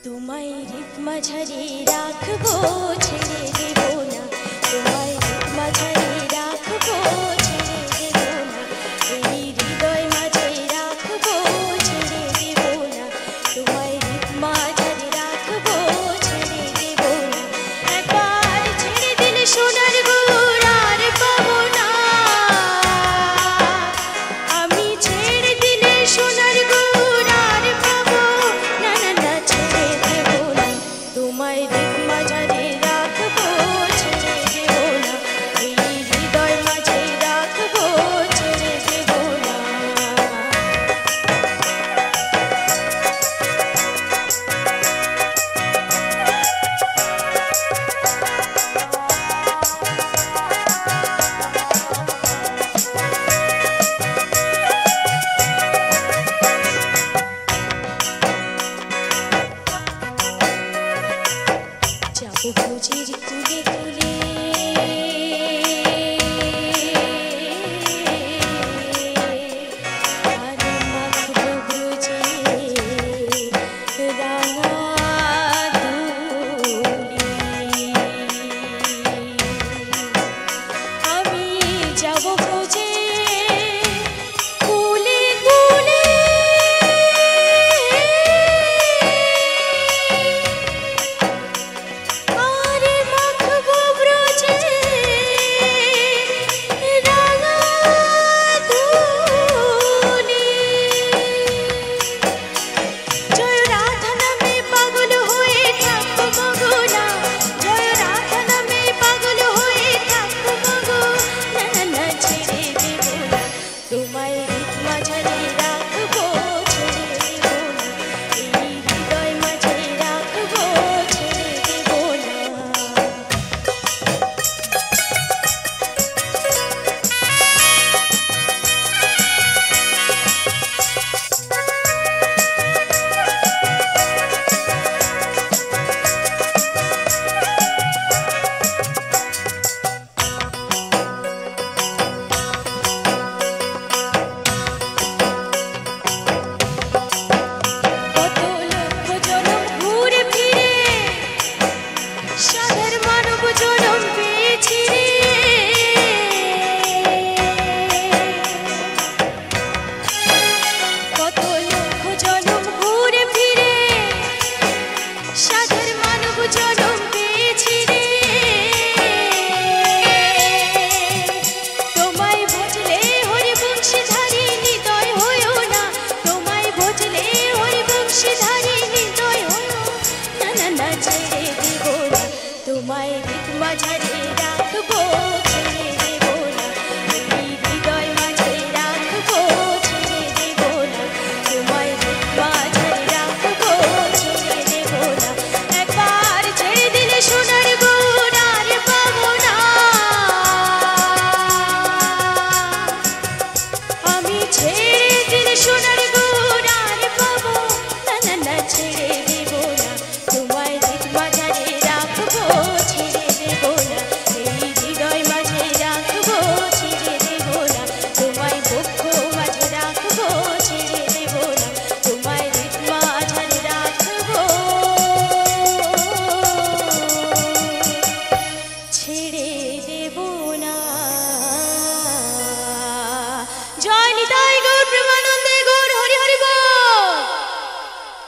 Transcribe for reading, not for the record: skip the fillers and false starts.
তোমায় হৃদ মাঝারে রাখবো, ছেড়ে দেবো না। তোমায় হৃদ মাঝারে রাখবো, ছেড়ে দেবো না। এই হৃদয় মাঝে রাখবো, ছেড়ে দেবো না। তোমায় হৃদ মাঝারে রাখবো, ছেড়ে দেবো না। একবার ছেড়ে দিলে সোনার গুড় আর পাবো না। আমি ছেড়ে দিলে সোনার গুড় আর পাবো না। না না ছেড়ে দেবো না। তোমায় হৃদ মাঝারে রাখবো, ছেড়ে দেবো না। এই হৃদয় মাঝে রাখবো, ছেড়ে দেবো না। যাবো বুঝির কুলে কুলে, আর মাখবো ব্রজে রাঙা দুলি। আমি যাবো বুঝে কুলে কুলে, আরে মাখবো ব্রজে রাঙা দুলি। জয় রাধা নামে পাগল হয়ে থাকবো মগো না। জয় রাধা নামে পাগল হয়ে থাকবো মগো না। না না ছেড়ে দেবো না। তোমায় হৃদ মাঝারে রাখবো, ছেড়ে দেবো না। এই হৃদয় মাঝে রাখবো, ছেড়ে দেবো না। কত লক্ষ জনম ঘুরে ফিরে সাধার মানব জনম পেয়েছি রে। কত লক্ষ জনম ঘুরে ফিরে সাধার মানব জনম পেয়েছি রে। তোমায় ভজলে হরি বংশীধারী হৃদয় হয়ো না। তোমায় ভজলে হরি বংশীধারী হৃদয় হয়ো না। না না ছেড়ে দেবো না। তোমায় হৃদ মাঝারে রাখবো,